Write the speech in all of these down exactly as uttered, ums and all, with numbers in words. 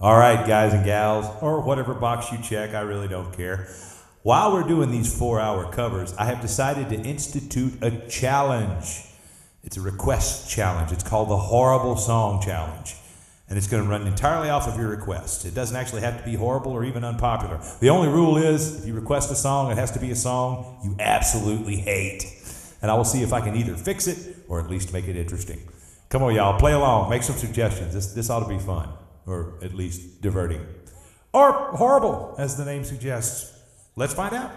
All right, guys and gals, or whatever box you check, I really don't care. While we're doing these four-hour covers, I have decided to institute a challenge. It's a request challenge. It's called the Horrible Song Challenge. And it's going to run entirely off of your request. It doesn't actually have to be horrible or even unpopular. The only rule is, if you request a song, it has to be a song you absolutely hate. And I will see if I can either fix it or at least make it interesting. Come on, y'all, play along. Make some suggestions. This, this ought to be fun, or at least diverting. Or horrible, as the name suggests. Let's find out.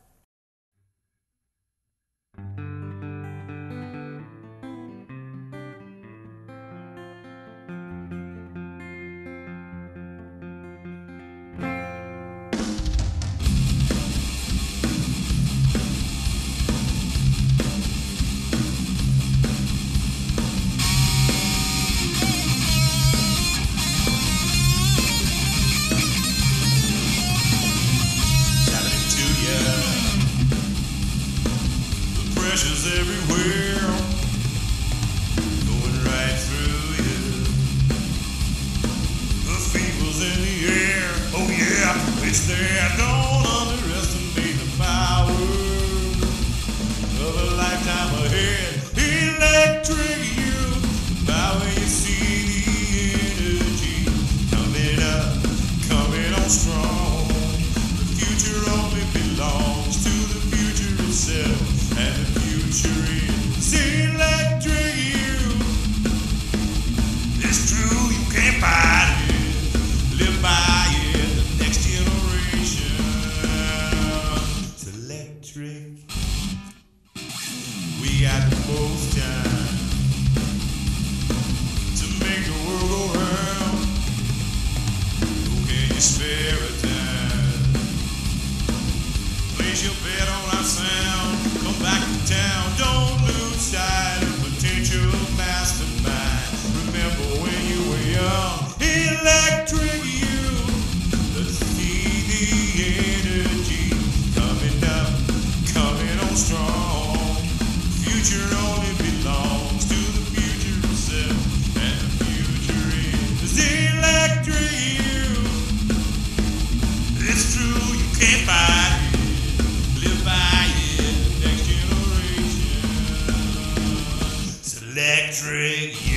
Pressure's everywhere, going right through you. The fever's in the air, oh yeah, it's there. Don't underestimate the power of a lifetime ahead. Electric you, by when you see the energy coming up, coming on strong. The future only belongs to the future itself. And the future is electric you. It's true, you can't fight it. Live by it, the next generation. It's electric. We got the most time to make the world go round. Oh, can you spare a time? Place your bet on our sound. Come back to town, don't lose sight of potential mastermind. Remember when you were young, electric you. Let's see the energy coming up, coming on strong. Future only belongs to the future itself, and the future is electric you. It's true, you can't fight it. Live by it. Electric.